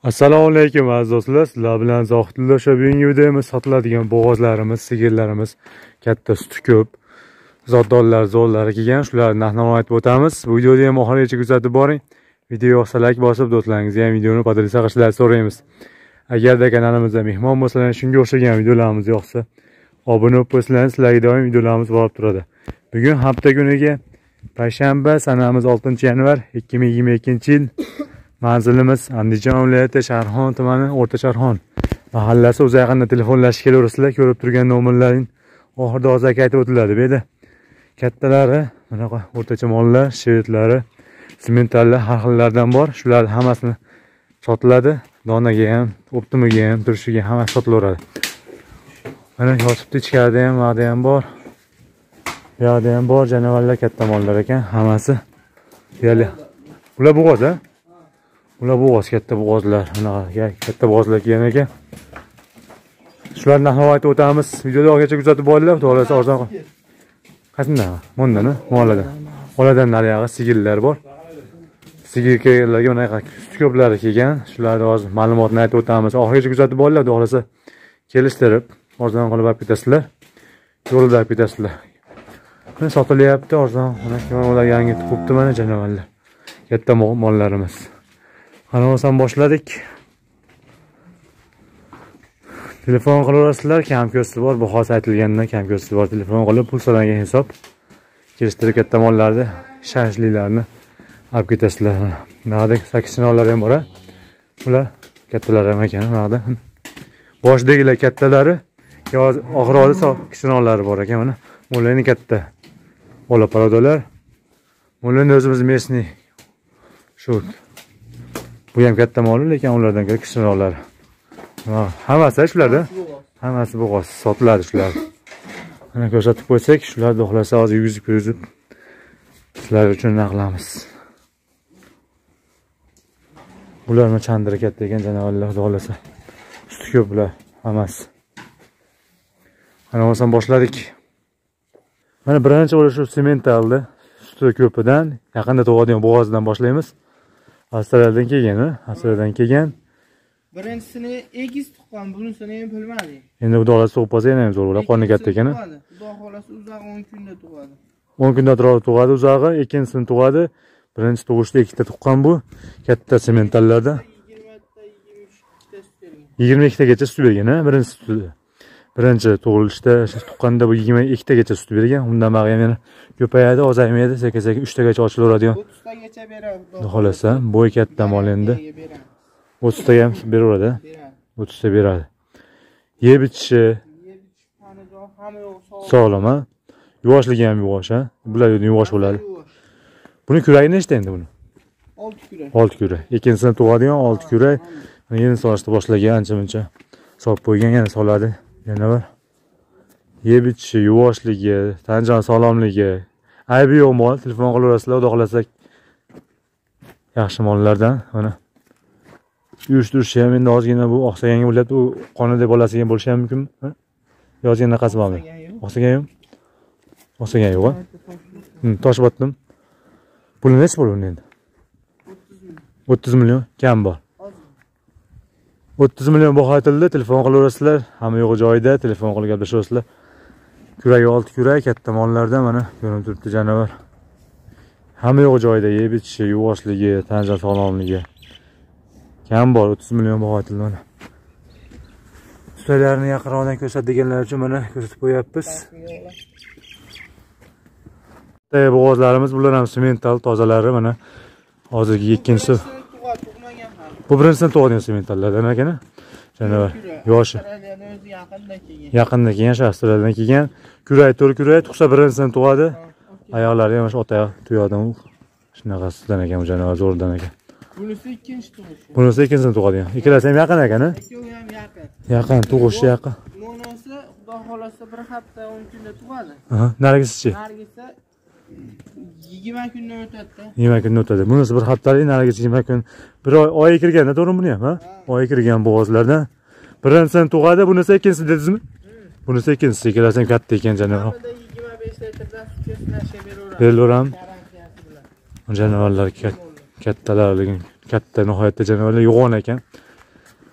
Assalomu alaykum aziz do'stlar. Sizlar bilan Zohidullo shu bugungi videomda sotiladigan bo'g'ozlarimiz, sigirlarimiz katta suti ko'p, zotdorlar, zo'rlari kelgan, shularni narx-navoni aytib o'tamiz. Bu videoni ham oxirigacha kuzatib boring. Video yoqsa like bosib, do'stlaringizga ham videoni podresa qilishlarini so'raymiz. Agarda kanalimizda mehmon bo'lsalar, shunga o'xshagan videolarimiz yoqsa, obuna bo'lib qo'ysalaringiz, sizlarga doim videolarimiz borib turadi. Bugun hafta kuniga payshanba, sanamiz 6-yanvar 2022-yil. Manzilimiz Andijon viloyati Sharxon tumani, O'rta Sharxon mahallasi. O'zi yaqinda telefonlashib kelaverasizlar. Ko'rib turgan nomerlaring oxirida hozir aytib o'tiladi. Bu yerda kattalari, bunaqa o'rtacha mollar, shvedlari, sementallar har xillardan bor. Shular hammasini sotiladi. Donaga ham, optimiga ham, turishiga ham sotilaveradi. Mana yotibdi, ichkarida ham, vaqda ham bor. Bu yoqda ham bor, janavarlar katta mollar ekan, hammasi. Ular bo'g'oz, a? Ular bo'g'oz, katta bo'g'ozlar, bunaqa katta bo'g'ozlar kelgan ekan. Shularni narxini aytib o'tamiz. Videoda oxirigacha kuzatib boringlar, to'g'risi arzon. Qaysindan? Mondan, moladan. Moladan nariyog'i sigirlar bor. Sigirlarga bunaqa suti ko'plari kelgan. Shularni hozir ma'lumotni aytib o'tamiz. Oxirigacha kuzatib boringlar, to'g'risi kelishtirib, arzon qilib olib ketasizlar. Yo'lda olib ketasizlar. Mana sotilyapti arzon. Mana ular yangi tug'ibdi mana janavarlar. Katta mollarimiz. Ana o'sam boshladik. Telefon qilaverasizlar, kam ko'sti bor, bahosi aytilgandan kam ko'sti bor. Telefon qilib pul so'ragan hisob kelishtirib katta mollarni, shashlilarni olib ketasizlar. Naqda 8 chinollar ham bor. Ular kattalar ham ekan, naqda. Boshdagilar kattalari, oxirida kichkinollari bor ekan mana. Ularning katta ola parodalar. Ularning o'zimiz mesni shu. Bu ham katta mollar, lekin ulardan ko'ra kichikroqlar. Hammasi shularda. Hammasi bo'g'oz, sotiladi shular. Mana ko'rsatib qo'ysak, shularni xohlasa hozir yuzib sizlar uchun naqlamiz. Bularni chandiri katta ekan janavarlar, xohlasa. Suti ko'p bular, hammasi. Mana o'sam boshladik. Mana birinchi o'sha shu sementalni suti ko'pidan, yaqinda tug'adigan bo'g'ozdan boshlaymiz. Avstraliyadan kelgan, Avstraliyadan kelgan. Birinchisini egiz tuqqan, bunisini ham bilmadik. Endi xudo xolasa tug'ib qolsa yana ham zo'r bo'ladi, qoni katta ekan. Xudo xolasa uzog'i 10 kunda tug'adi. 10 kunda tug'adi uzog'i, ikkinchisini tug'adi. Birinchi tug'ishda ikkita tuqqan bu, katta sementallarda. 22 tagacha sut bergan, birinchi suti. Birinchi tug'ilishda tuqqanda bu 22 tagacha sut bergan. Undan bari ham yana ko'payadi, ozaymaydi, sekin-sekin 3 tagacha ochilaveradigan. 30 tagacha beradi. Xudo xolasa, bo'y katta mol endi. 30 ta ham beraveradi. 30 ta beradi. Yeb ichishi sog'lom, ha? Yuvoshligi ham yuvosh, ha? Bular yuvosh bo'ladi. Buni kuragi nechta endi buni? 6 kurak. 6 kurak. Ikkinchisini tug'adigan 6 kurak. Yeni solishni boshlagan, ancha-muncha solib qo'ygan, yana soladi. Yana bir. Yeb ichishi, yuvoshligi, tan-jon sog'lomligi. Aybi yo'q mol, telefon qilaverasizlar, xudo xolasa yaxshi mollardan, mana. Uyushtirishi ham endi ozgina bu oqsaganga bo'lyapti, u qonida bolasiga bo'lishi ham mumkin, ha? Yozgan naqasi bormi? Oqsagan yo'q. Oqsagan yo'q, ha? Tosh botdim. Puli nech pul uni endi? 30 million kam bor. 30 million baho aytildi, telefon qilaverasizlar, hamma yo'q joyida, telefon qilib gaplashaverasizlar. Kuragi 6 kurak, katta mollardan mana ko'rinib turibdi janavar. Hamma yo'q joyida, yeb ichishi, yuvoshligi, tan-jon sog'lomligi. Kam bor, 30 million baho aytildi mana. Sutlarni yaqinroqdan ko'rsatganlar uchun mana ko'rsatib qo'yapmiz. Bo'g'ozlarimiz bular ham semental tozalari mana. Hozirgi ikkinchisi. Bu birinchisini tug'adigan sementallardan ekan, janavar. Yoshi. Yaqinda kelgan, Avstraliyadan kelgan. Kurak, to'rt kurak, tug'sa birinchisini tug'adi. Oyoqlari ham o'sha otayoq tuyoqdan shunaqasidan ekan bu janavar, zo'rdan ekan. Bunisi ikkinchi tug'ish. Bunisi ikkinchisini tug'adigan. Ikkalasi ham yaqin ekan, ha? Ikkovi ham yaqin. Yaqin, tug'ishi yaqin. Monosi xudo xolasa bir hafta 10 kunda tug'adi. Aha, nargisi-chi? Nargisi 20 kundan o'tadi. 20 kundan o'tadi. Bunisi bir haftalik, nargisi 20 kun. Bir oy kirganda, to'g'rimi buni ham, ha? Oy kirgan bo'g'ozlardan. Birinchisini tug'adi, bunisi ikkinchisi dedingizmi? Bunisi ikkinchisi, ikkalasi ham katta ekan janavar. 25 litrdan sut beraveradi. Beraveramiz. Janavarlar kattalar, katta nihoyatda janavarlar yo'g'on ekan.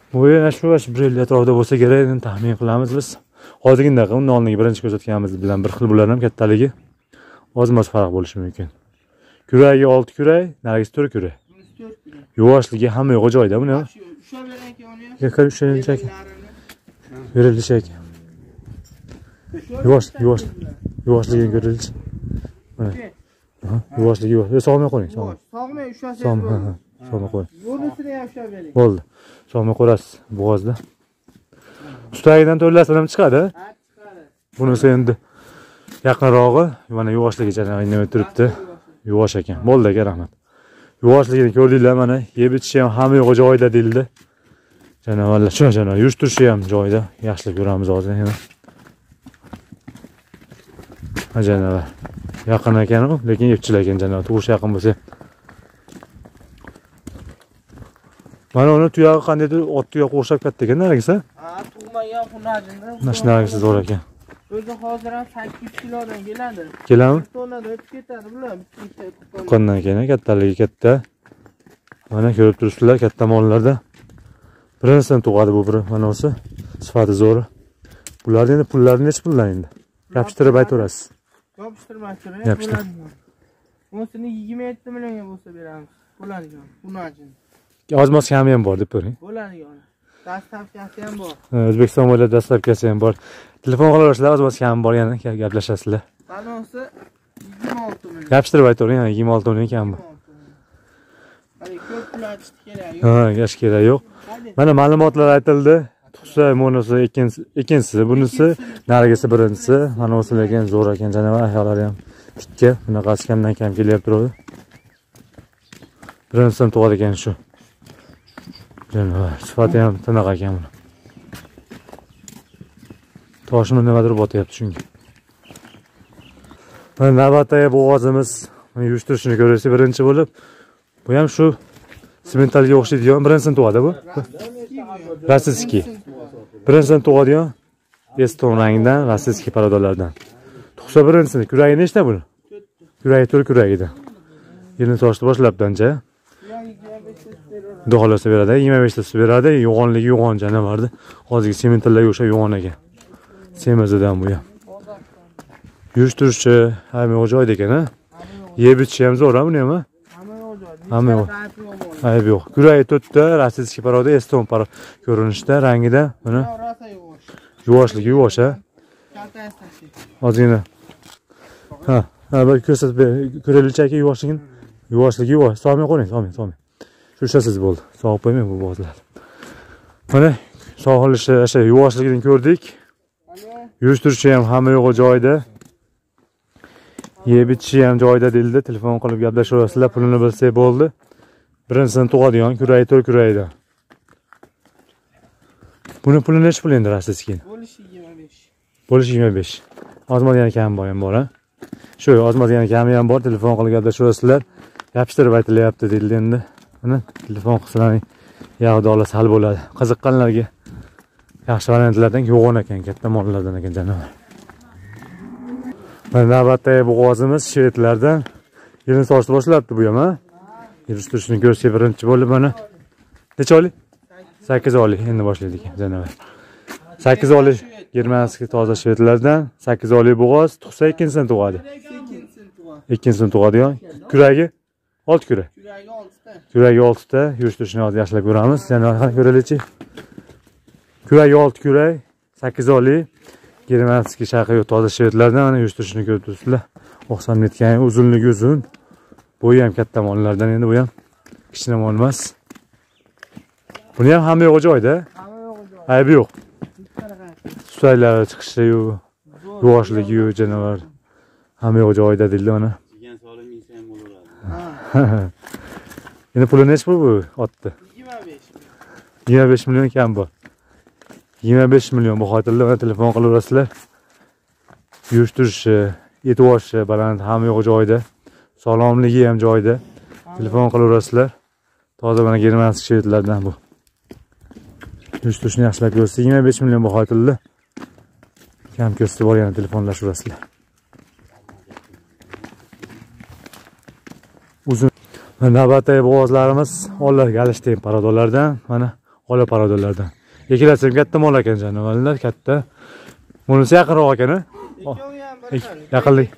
Bu yana shu 1 yil atrofida bo'lsa kerak deb taxmin qilamiz biz. Hozirgidek uni oldingi birinchi ko'rsatganimiz bilan bir xil bular ham kattaligi ozmoz farq bo'lishi mumkin. Kuragi 6 kurak, nargisi 4 kurak. Bunisi 4 kilo. Yuvoshligi hamma yo'g'i joyida buni. Ushlab bering aka uni. Yakar ushlancha aka. Berilishi aka. Yuvoshligi ko'rilishi. Mana. Yuvoshligi yo'q. Sog'may qo'ying, sog'may. Sog'may ushlasangiz bo'ldi. Sog'may qo'ying. Bunisini ham ushlab bering. Bo'ldi. Sog'may qo'yasiz bo'g'ozda. Ustagidan to'rlasini ham chiqadi. Ha, chiqadi. Bunisi endi yaqinrog'i, mana yuvoshligi nima turibdi. Yuvosh ekan. Bo'ldi aka, rahmat. Yuvosligini ko'rdinglar mana, yeb ichishi ham hamma yo'g'i joyida deyildi. Janovarlar, janovar yurish turishi ham joyida. Yaxshilab ko'ramiz hozir yana. Ha janovar. Yaqin ekan u, lekin yebchilar ekan janovar. Tug'ish yaqin bo'lsa. Mana uni tuyog'i qandaydir ot tuyoqqa o'xshab katta ekan, nargisi? Ha, tug'magan xunajinda. Nargisi zo'r ekan. O'zi hozir ham 8 kilodan keladi. Keladimi? 1 tonnada o'tib ketadi bular. Tuqqandan keyin kattaligi katta. Mana ko'rib turibsizlar, katta mollarda. Birinchidan tug'adi bu biri, mana o'si. Sifati zo'r. Bularning endi pullari necha pullar endi? Yopishtirib aytaverasiz. Yopishtirmoqchi Yopishtir. bo'ladi. Unisini 27 millionga bo'lsa beramiz. Bo'ladigan. Xunajin. Ozmoz kami ham bor deb ko'ring. Bo'ladigan. Dastavkasi ham bor. O'zbekiston bo'ylab dastavkasi ham bor. Telefon qilaverasizlar, ozmoz kami bor yana gaplashasizlar. Banosi 26 million. Yopishtirib aytavering, 26 million kam bor. Hali ko'p pul aytishni kerak yo'q. Ha, gash kerak yo'q. Mana ma'lumotlar aytildi. Tug'sa monosi ikkinchisi, bunisi nargisi birinchisi. Mana o'si lekin zo'r ekan janovar, ayollari ham tikka, bunaqasi kamdan kam kelyapti turadi. Birinchisidan tug'adi ekan shu. Janovar, sifati ham tiniq ekan buni. Toshini nimadir botyapti shunga. Mana navbatdagi bo'g'ozimiz, yurishtirishini ko'rasiz birinchi bo'lib. Bu ham shu sementalga o'xshaydigan birinchisini tug'adi bu. Rossiyskiy. Birinchidan tug'adigan eston rangidan rossiyskiy parodalardan. Tug'sa birinchisini kuragi nechta buni? Kuragi 4 kuragidan. Yilni sochdi boshlabdancha. Xudo xolasa beradi, 25 ta suv beradi, yo'g'onligi yo'g'on janovardi. Hozirgi sementallarga o'xshab yo'g'on ekan. Semizidan bu ham. Yurish turishi hamma joyda ekan, ha? Yeb ichishi ham zo'r, buni ham, ha? Hamma yo'q. Ayb yo'q. Kuragi 4 ta, rossiyskiy paroda, eston paroda ko'rinishda, rangida, buni yuvoshligi yo'sh, ha? Ozgina. Ha, bir ko'rsatib ber, ko'rilishi aka yuvoshligi. Yuvoshligi yo'q. Solmay qo'ying, solmay. Shushasiz bo'ldi. Sog'ib qo'ymang bu bozlar. Mana sog'ilishi, o'sha yuvoshlarini ko'rdik. Yurish turishi ham hamma yo'g'i joyida. Yeb ichishi ham joyida deyildi. Telefon qilib gaplashaverasizlar, pulini bilsak bo'ldi. Birinchisidan tug'adigan kuragi 4 kuragidan. Buni puli necha pul endi rossiyskiy? Bo'lishi 25. Bo'lishi 25. Ozmoz yana kam bor ha. Shu ozmoz yana kami ham bor. Telefon qilib gaplashaverasizlar. Yopishtirib aytilyapti deyildi endi. Mana telefon qilsalaring yog'da olsa hal bo'ladi. Qiziqqanlarga yaxshi variantlardan yo'g'on ekan, katta mollardan ekan janovar. Mana navbatdagi bo'g'ozimiz shvedlardan yilni sochdi boshlabdi bu ham, ha? Yurish turishini ko'rsak birinchi bo'lib mana necha oylik? 8 oylik endi boshlaydi ekan janovar. 8 oylik germanskiy toza shvedlardan 8 oylik bo'g'oz, tug'sa ikkinchisini tug'adi. Ikkinchisini tug'adigan. Kuragi 6 kurak. Kuragi 6 ta. Kuragi 6 ta, yurish turishini hozir yaxshilab ko'ramiz. Janovar ko'raylik-chi. Kuragi 6 kurak, 8 oylik germanskiy sharqiy toza shvedlardan mana yurish turishini ko'rib turibsizlar. Oqsam netgan, uzunligi uzun. Bo'yi ham katta mollardan endi bu ham kichkina mol emas. Buni ham hamma yo'g'i joyida. Hamma yo'g'i joyida. Aybi yo'q. Suyaklari chiqishi yo'q, yuvoshligi yo'q janovar. Hamma yo'g'i joyida deyildi mana. Degan solim insa ham bo'laveradi. Endi puli necha pul bu otdi? 25. 25 million kam bor. 25 million bu xotirlar bilan telefon qilaverasizlar. Yurish turishi, e'tiboshi baland, hamma yo'g'i joyida. Sog'lomligi ham joyida. Telefon qilaverasizlar. Toza mana germanskiy shvedlardan bu. Yurish turishini yaxshilab ko'rsa 25 million bu xotirlar. Kam ko'rsatib bor yana telefonlashaverasizlar. Uzun navbatdagi bo'g'ozlarimiz Ollar Galishtin parodalardan mana Ola paradorlardan. Ikkalasi ham katta mol ekan janovarlar, katta. Bunisi yaqinroq ekan, a? Ikkovi ham bir xil. Yaqinlik.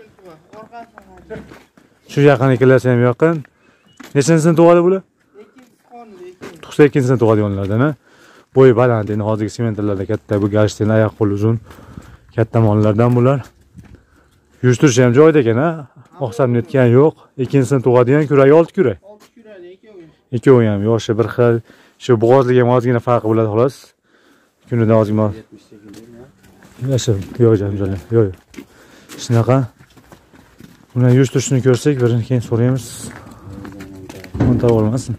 Shu yaqin ikkalasi ham yaqin. Nechanchini tug'adi bular? Ikkinchisi qonli. Tug'sa ikkinchisini tug'adiganlardan, a? Bo'yi baland, endi hozirgi sementarlarda katta, bu galshtini oyoq qo'li uzun. Katta mollardan bular. Yurishtirishi ham joyida ekan, a? Oqsam netgan yo'q. Ikkinchisini tug'adigan kuragi 6 kurak. 6 kurali ikkovi. Ikkovi ham yoshi bir xil. Shu bo'g'ozligi ham ozgina farqi bo'ladi xolos. Kunida ozgina. Yasha, yo'q jamjolar. Yo'q. Shunaqa. Buni yurishtirishni ko'rsak, birini keyin so'raymiz. O'nta bo'lmasin.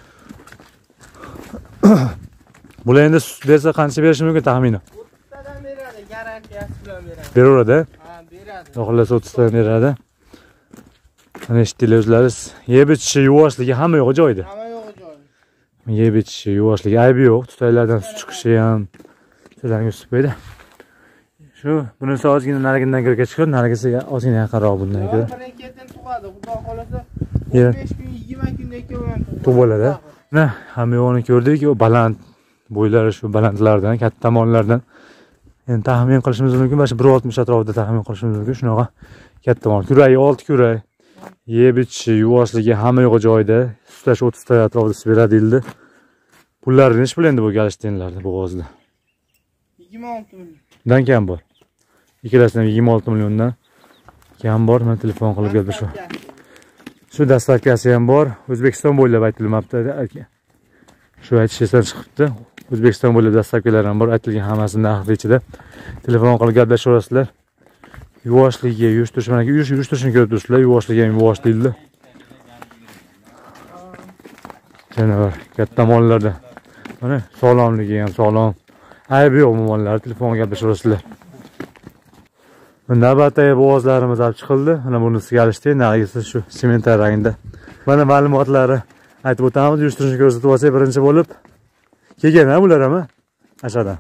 Bular endi sut bersa qancha berishi mumkin taxminan? 30 tadan beradi, garantiyasi bilan beradi. Beraveradi. Ha, beradi. Xohlasa 30 tadan beradi. Mana eshitdinglar o'zlaringiz. Yeb ichishi, yuvoshligi hamma yo'q joyida. Hamma yo'q joyi. Yeb ichishi, yuvoshligi aybi yo'q. Tutaylardan sut chiqishi ham sizlarga tutmaydi. Shu bunisi ozgina narigidan ko'rga chiqib, narigisiga ozgina yaqinroq bundan ko'ra. Birin-ketin tug'adi, xudo xolasa. Yeah. 15 kun, 20 kunda ikkovi ham Tug'ib bo'ladi. Mana hamma yo'g'ini ko'rdik, u baland bo'ylari shu balandlardan, katta mollardan. Endi taxmin qilishimiz mumkin, mana shu 1.60 atrofida taxmin qilishimiz mumkin. Shunaqa katta mol. Kuragi 6 kurak. Yeb ichishi, yuvoshligi hamma yo'q joyida. Sutash 30 ta atrofida beradi deyildi. Pullarni nech pul endi bu galishtenlarda, bo'g'ozda? 26 million. Dan kam bor. Ikkalasidan 26 milliondan kam bor. Men telefon qilib gaplashib. Shu dastavkasi ham bor. O'zbekiston bo'ylab aytilmoqda aka. Shu aytishdan chiqibdi. O'zbekiston bo'ylab dastavkalar ham bor. Aytilgan hammasi narxi ichida. Telefon qilib gaplashaverasizlar. Yuvoshligi, yuristirish, mana yurishtirishni ko'rib turibsizlar. Yuvoshligi ham yuvosh deyildi. Janovar katta mollarda. Mana sog'lomligi ham sog'lom. Aybi yo'q mollar. Telefonga gaplashaverasizlar. Navbatdagi bo'g'ozlarimiz olib chiqildi. Mana bunisi galishti, narigisi shu sementar rangda. Mana ma'lumotlari aytib o'tamiz. Yurishtirishni ko'rsatib olsak, birinchi bo'lib kelgan bular ham aşağıdan.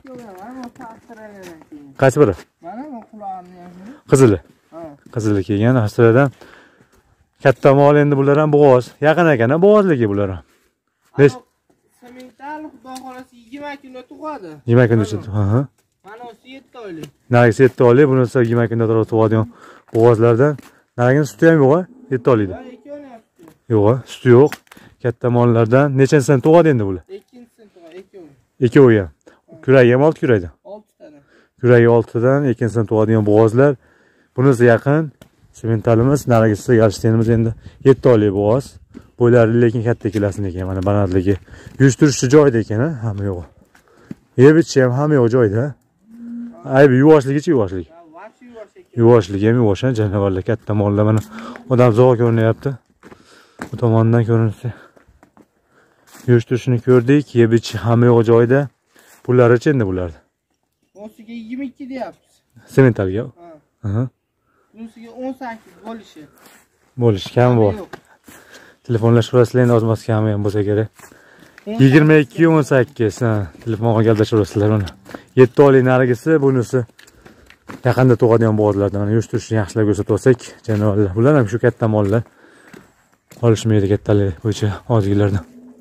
Kaç biri? Mana bu qulog'imni ham. Qizili. Ha. Qizili kelgan Avstriyadan. Katta mol endi bular ham bo'g'oz. Yaqin ekan, bo'g'ozligi bular ham. Besh. Semental xudo xolasa 20 kunda tug'adi. 20 kunda chiqdi. Ha. Mana o'zi 7 oylik. Narigisi 7 oylik, bunisi 20 kunda tug'adigan bo'g'ozlardan. Narigini suti ham yo'q, 7 oylikda. Ha, ikkovini ham suti. Yo'q, suti yo'q. Katta mollardan nechanchisidan tug'adi endi bular? Ikkinchisini tug'adi, ikkovi. Ikkovi ham. Kuragi ham 6 kuraydi. 6 tadan. Kuragi 6 dan, ikkinchisini tug'adigan bo'g'ozlar. Bunisi yaqin. Sementalimiz, narigisi galishtenimiz endi 7 oylik bo'g'oz. Bo'ylari lekin katta kelasini ekan, mana balandligi. Yurishtirishchi joyida ekan, hamma yo'q. Yeb ichishi ham hamma yo'q joyida. Aybi yuvoshligi-chi yuvoshligi. Vashi yuvosh ekan. Yuvoshligi ham yuvosh, janovarlar katta mollar mana odam zo'r ko'rinyapti. Bu tomondan ko'rinsa. Yurishtirishni ko'rdik, yeb ichishi hamma yo'q joyida. Pullari-chi endi bularni? O'siga 22 deyapmiz. Sementalga. Ha. Bunisiga 18 bo'lishi. Bo'lish kam bor. Yo'q. Telefonlashaverasizlar endi ozmas kami ham bo'lsa kerak. 22 18 ha, telefonga gaplashaverasizlar mana. 7 oylik narigisi, bunisi yaqinda tug'adigan bo'g'ozlardan mana yurishtirishni yaxshilab ko'rsatib olsak, janovarlar. Bular ham shu katta mollar. Qolishmaydi kattalik bo'yicha hozirgilardan.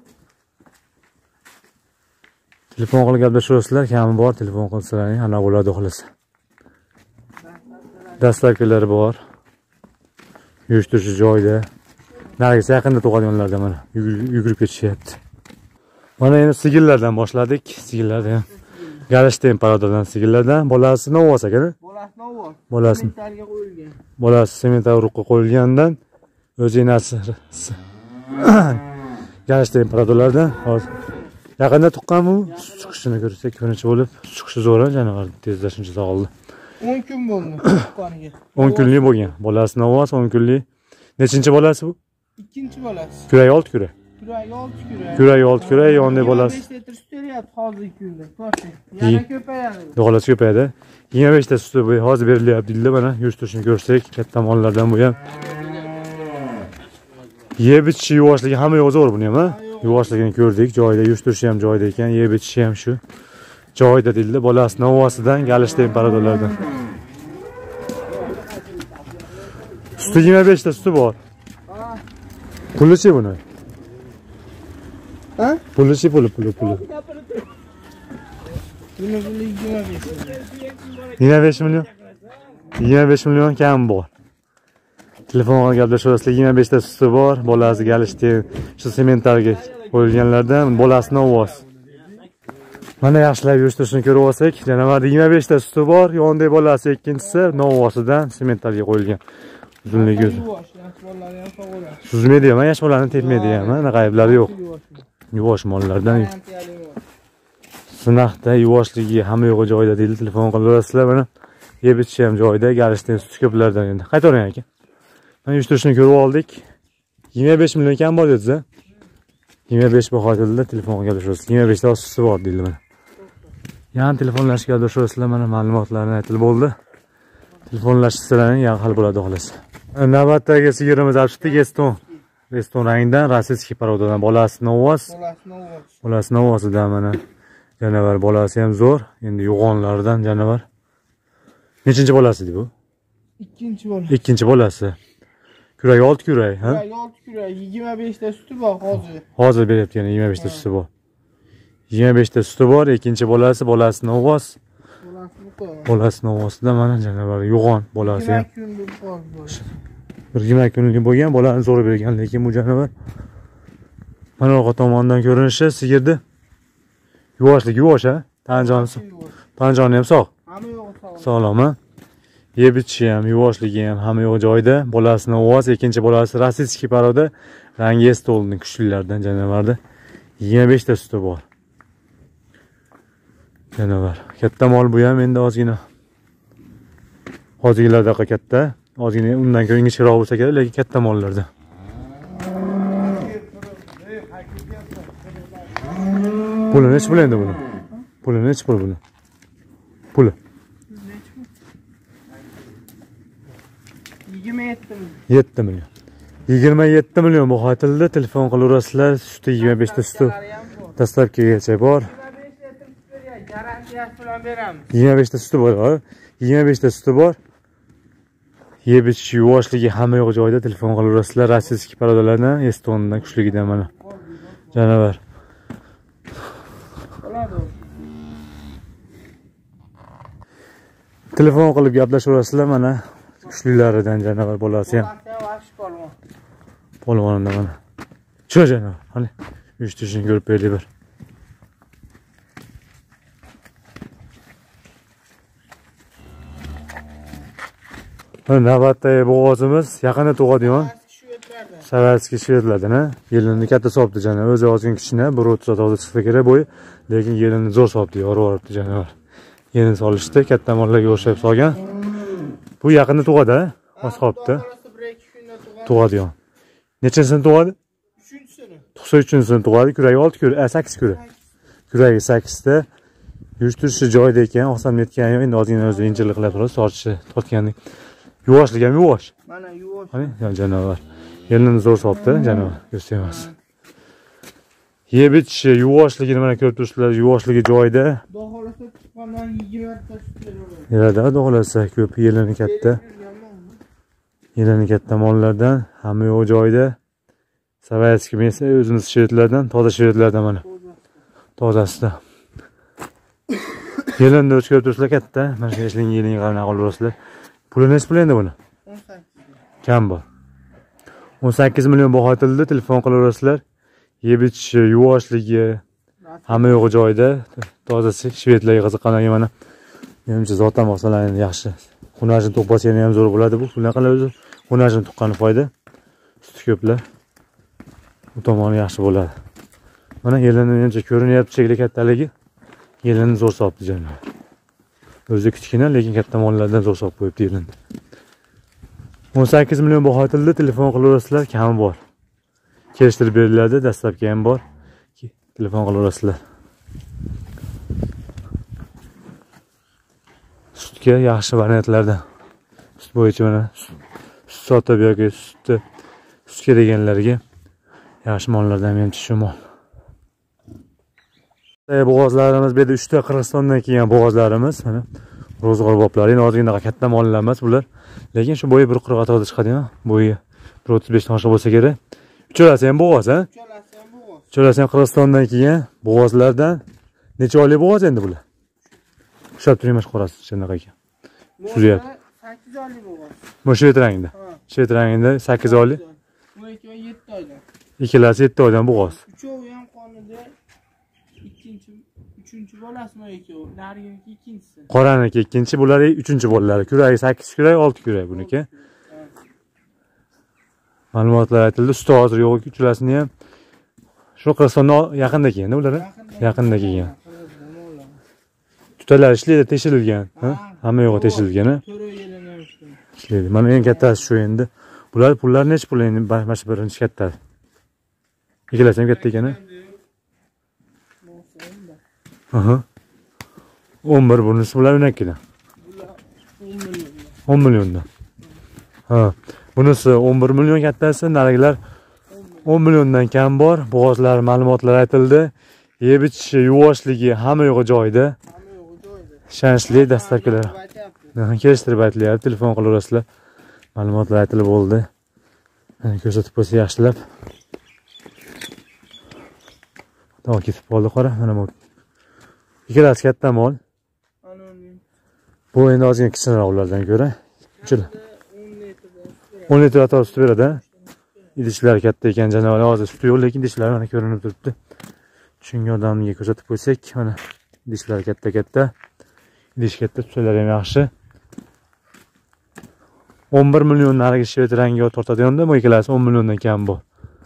Telefon qilib gaplashaverasizlar, kami bor, telefon qilsalaring, ana bo'ladi xolos. Dastavkalari bor. Yurishtirishni joyida. Narigisi yaqinda tug'adiganlardan mana yugurib ketishyapti. Mana endi sigillardan boshladik. Sigillardan ham galishten paradordan sigillardan bolasi novvos ekan. Bolasi novvos. Bolasi. Sementalga qo'yilgan. Bolasi semental urug'ga qo'yilgandan o'zinasi galishten paradorlardan hozir yaqinda tuqqanmi? Chiqishini ko'rsak, ko'rinishi bo'lib, chiqishi zo'r janovar tezda shuncha sog'ildi. 10 kun bo'ldi tuqqaniga. 10 kunlik bo'lgan. Bolasi novvos 10 kunlik. Nechinchi bolasi bu? Ikkinchi bolasi. Kuragi 6 kurak. Kuragi 6 kurak. Kuragi 6 kurak, yonida bolasi. 5 litr sut beryapti hozirgi kunda. Ko'rsin. Yana ko'payadi. Do'g'alasi ko'payadi. 25 ta suti hozir berilyapti deydi. Mana yurishtirishni ko'rsak, katta mollardan bu ham. Yeb ichishi yuvoshligi hamma yo'q zo'r buni ham, ha? Yuvosligini ko'rdik, joyida yuristirishi ham joyida ekan, yeb ichishi ham shu. Joyida deydi. Bolasi novvosidan galishten paradorlardan. Suti 25 ta suti bor. Puli-chi buni? Ha? Puli-chi puli. Buni 25 million. 25 million. 25 million kam bor. Telefonga gaplashyapsizlar, 25 ta suti bor, bolasiga alishdi, shu sementarga qo'yilganlardan bolasini ovoz. Mana yaxshilab yurishtirishini ko'rib olsak, janavarda 25 ta suti bor, yonida bolasi ikkinchisi novvosidan sementarga qo'yilgan. Uzunligi suzmaydi ham, yosh bolani tepmaydi ham, anaqa ayblari yo'q. Yuvosh mollardan. Sinaqda yuvoshligi hamma yo'g'i joyida deydi, telefon qilaverasizlar, mana yeb ichishi ham joyida, galishdan suti ko'plardan endi. Qaytaring aka. Mana yurishtirishini ko'rib oldik. 25 million kam bor dediz-a? 25 bahotilda telefonga gaplashyapsiz. 25 ta suti bor deydi mana. Yan telefonlashga gaplashyapsizlar, mana ma'lumotlarni aytilib bo'ldi. Telefonlashsizlarning yan hal bo'ladi xolos. Navbatdagi sigirimiz alishdi Geston. Geston rangdan, rossiyskiy parodadan bolasi novvos. Bolasi novvosidan mana janavar, bolasi ham zo'r. Endi yo'g'onlardan janavar. Nechinchi bolasi edi bu? Ikkinchi bolasi. Ikkinchi bolasi. Kurak 6 kurak, ha? Kurak 6 kurak, 25 ta suti bor hozir. Hozir beryapti, yana 25 ta suti bor. 25 ta suti bor, ikkinchi bolasi, bolasi novvos. Bolasi novvosida mana janavar yo'g'on bolasi ham. 20 kunlik bo'lgan, bolani zo'r bergan, lekin bu janavar mana orqa tomondan ko'rinishi sigirdi. Yuvoshlik yuvosh, ha? Tanjoni ham sog'. Hamma yo'g'i sog'. Sog'lom, ha? Yeb ichishi ham, yuvoshligi ham hamma yo'q joyida. Bolasini ovoz, ikkinchi bolasi rossiyskiy paroda, rangi stolning kuchlilardan janavarda 25 ta suti bor. Janavar. Katta mol bu ham endi ozgina. Hozirgilardaqa katta, ozgina undan ko'ra ingichkroq bo'lsa kerak, lekin katta mollarda. Puli nech pul endi buni? Puli nech pul buni? Puli 7 million. 27 million bu xotilda telefon qilaverasizlar, suti 25 ta suti. Dastlabkigacha bor. 25 ta suti bor, 25 ta suti bor. Yeb ichish yuvoshligi hamma yo'q joyida, telefon qilaverasizlar, rossiyskiy parodalardan, Estondan kuchligidan mana. Janavar. Telefon qilib gaplashaverasizlar mana. Kuchlilaridan janavar bolasi ham. Polvonda mana. Shu janavar. Qani, uyushtirishini ko'rib berdi bir. Mana navbatdagi bo'g'ozimiz yaqinda tug'adigan. Savatskiy shvedlardan, ha? Yelini katta sopdi janavar. O'zi ozgina kichkina, 1.36 chiqsa kerak bo'yi, lekin yelini zo'r sopdi, yorib janavar. Yelini solishdi, katta mollarga o'xshab solgan. Bu yaqinda tug'adi, oz qolibdi. Tug'adigan. Nechisini tug'adi? 3-sini. 93-sini tug'adi. Kuragi 6 kurak, 8 kurak. Kuragi 8 ta. Yurtirishi joyida ekan, oqsam netgan yo'q. Endi ozgina o'zi injirlik qilib turadi, sochishi tortgandek. Yuvoshlik ham yuvosh. Mana yuvosh. Qani, janavar. Yelini zo'r sopdi, janavar. Ko'rsangiz. Yeb ichishi, yuvashligini mana ko'rib turibsizlar, yuvashligi joyida. Do'xolasa chiqqandan 20 ta sut beradi. Beradi, do'xolasa ko'p, yelini katta. Yelini katta mollardan, hamma yo'q joyida. Savatskiy esa o'zimiz shvedlardan, toza shvedlardan mana. Tozasida. Yelini o'ch ko'rib turibsizlar katta. Mana shu ishling yeling qarab qo'yasizlar. Puli nech pul endi buni? 18. Kam bor. 18 million baho aytildi, telefon qilaverasizlar. Yeb ichishi, yuvoshligi hamma yo'q joyida. Tozasi shvedlarga qiziqqanlarga mana. Menimcha zotan maqsadlar yaxshi. Xunajin to'qbasi ham zo'r bo'ladi bu. Bunaqalar o'zi xunajin tuqqani foyda. Suti ko'plar. Bu tomoni yaxshi bo'ladi. Mana yelini menimcha ko'rinyapti shekli kattaligi. Yelini zo'r sopdi janob. O'zi kichkina, lekin katta mollardan zo'r sopib qo'yibdi yelini. 18 million baho aytildi, telefon qilaverasizlar, kami bor. Kelishtirib beriladi, dastlabki ham bor. Telefon qilaverasizlar. Sutga yaxshi variantlardan. Sut bo'yicha mana sut sotib yoki sutga deganlarga yaxshi mollardan menimcha shu mol. Bo'g'ozlarimiz bu yerda 3 ta Qirg'izistondan kelgan bo'g'ozlarimiz, mana ro'zg'or boplari, ozgina katta mollar emas bular. Lekin shu bo'yi 1.40 atrofida chiqadi-ku. Bo'yi 1.35 toshli bo'lsa kerak. Uchalasi ham bo'g'oz, ha? Uchalasi ham bo'g'oz. Uchalasi ham Qirg'izistondan kelgan bo'g'ozlardan. Necha oylik bo'g'oz endi bular? Ushlab turingmish qorasi shunaqa ekan. Suryapti. 8 oylik bo'g'oz. Bu shvet rangida. Ha. Shvet rangida 8 oylik. Bu ikkovi 7 oydan. Ikkilasi 7 oydan bo'g'oz. Uchovi ham qonida uchinchi bolasi bu ikkovi. Nariginiki ikkinchisi. Qoraniki ikkinchi, bularning 3-bolalari. Kuragi 8 kurak, 6 kurak buniki. Ma'lumotlar aytildi. Suti hozir yo'q, uchilasini ham shu Qirg'izistonga yaqinda kelgan ular. Yaqinda kelgan. Tutalar ishlaydi, tekshirilgan. Hamma yo'g'i tekshirilgan. Ishlaydi. Mana eng kattasi shu endi. Bular pullar necha pul endi? Mana shu birinchi kattasi. Ikkalasi ham katta ekan. Aha. 11 bunisi bular 12 dan. 10 milliondan. Ha. Bunisi 11 million kattasi, narigilar 10 milliondan kam bor. Bo'g'ozlar ma'lumotlar aytildi. Yeb ichishi, yuvoshligi hamma yo'g'i joyida. Ishonchli dastlabkilar. Kelishtirib aytilyapti, telefon qilaverasizlar. Ma'lumotlar aytilib bo'ldi. Mana ko'rsatib qo'ysa yaxshilab. To'g'ri ketib qoldi qora. Mana bu. Ikkalasi katta mol. Bu endi ozgina kichikroq ulardan ko'ra. 10 litr atrof sut beradi. Idishlar katta ekan, janolar hozir suti yo'q, lekin idishlar mana ko'rinib turibdi. Shunga odamga ko'rsatib qo'ysak, mana idishlar katta-katta. Idish katta, sutlar ham yaxshi. 11 million narigi shvet rangiga tortadigan-da, bu ikkalasi 10 milliondan kam bor.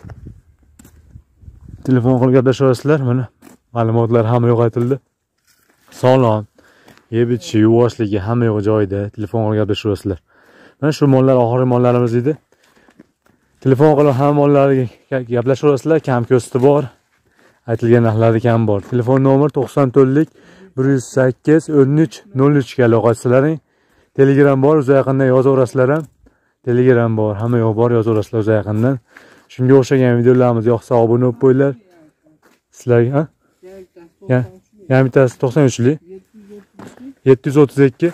Telefon qilib gaplashaverasizlar, mana ma'lumotlar hamma yo'q aytildi. Sog'lom, yeb ichishi, yuvoshligi hamma yo'q joyida. Telefon qilib gaplashaverasizlar. Mana shu mollar oxirgi mollarimiz edi. Telefon qilib hamma mollarga gaplashaverasizlar, kam ko'sti bor. Aytilgan narxlari kam bor. Telefon nomer 94lik 108 13 03 ga aloqa qilsalaring. Telegram bor, o'zi yaqindan yozaverasizlar ham. Telegram bor, hamma yo'q bor, yozaverasizlar o'zi yaqindan. Shunga o'xshagan videolarimiz yoqsa obuna bo'lib qo'yinglar. Sizlarga, ha? Yana bittasi 93lik 732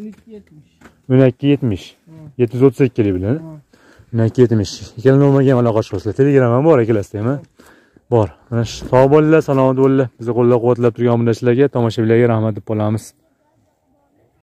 1270 732 lik bilan 1270. Ikkala nomerga ham aloqa qilasizlar. Telegram ham bor ikkalasida ham. Bor. Mana sog' bo'linglar, salomat bo'linglar. Bizni qo'llab-quvvatlab turgan obunachilarga, tomoshabinlarga rahmat deb qolamiz.